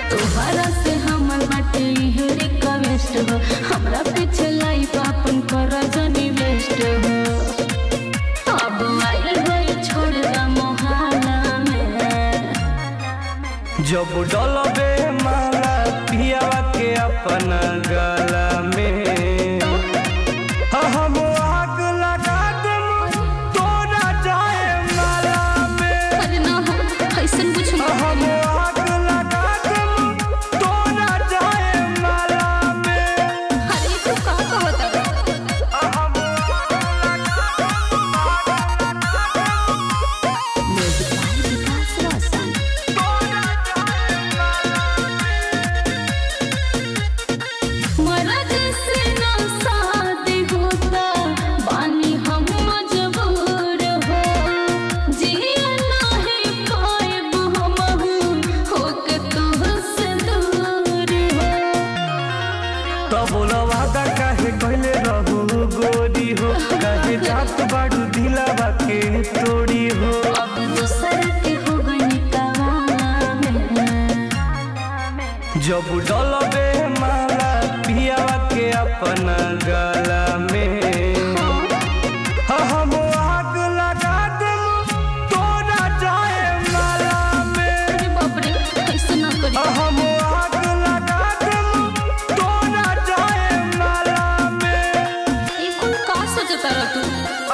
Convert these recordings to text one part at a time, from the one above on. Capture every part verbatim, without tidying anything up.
तोहरा से हमर बाटे इहे रिक्वेस्ट हो, हमरा पीछे लाइफ अपन कर जनी वेस्ट हो। अब आइल गई छोड़वा मोहल्ला में, जब डलबे माला पियावा के अपन गला में, हम आग लगा देम तोरा जाए माला में। अरे ना हो ऐसन कुछ मत हम आग लगा देम तोरा जाए माला में। अरे तू का कहत है? वादा काहे कहले रहू गोरी हो, काहे जात बाड़ू दिलावा के तोड़ी हो। अब दूसर के हो गई कवाला में, जब डलबे माला पियावा के अपन गला में, हम आग लगा देम तोरा जाए माला में। अरे बाप रे ऐसा ना करी। हम आग लगा देम तोरा जाए माला में। ये कौन का सोचता रह तू?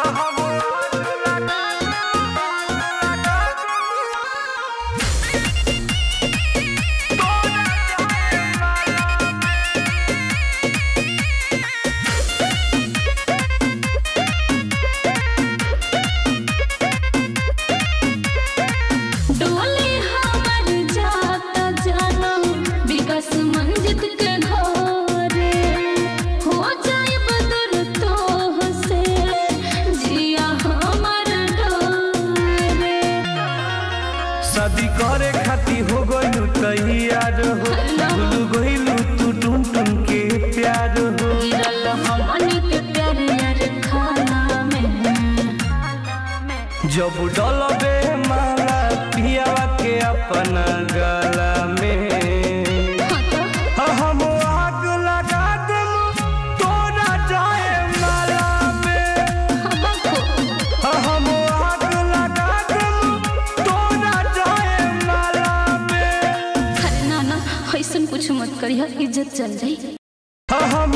डोले हमर जाता जानो विकास मंजित के घरे, हो जाए बदर तोह से जिया हमर डोरे। शादी करे खाती हो गइलू तैयार हो, भूल गइलू तू टुन टुन के प्यार हो। गिरल हमनी के प्यार यार खाना में, जब डलबे माला पियावा के अपन गला में, हम आग लगा देम तोरा जाए माला में। हम आग लगा देम तोरा जाए माला में। अरे ना ना ऐसन कुछ मत करिया, इज्जत चल जाई। हम